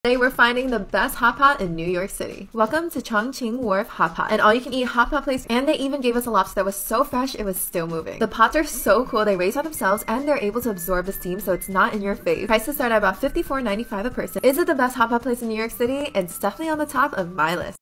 Today we're finding the best hot pot in New York City. Welcome to Chongqing Wharf Hot Pot, an all-you-can-eat hot pot place, and they even gave us a lobster that was so fresh it was still moving. The pots are so cool, they raise by themselves and they're able to absorb the steam so it's not in your face. Prices start at about $54.95 a person. Is it the best hot pot place in New York City? It's definitely on the top of my list.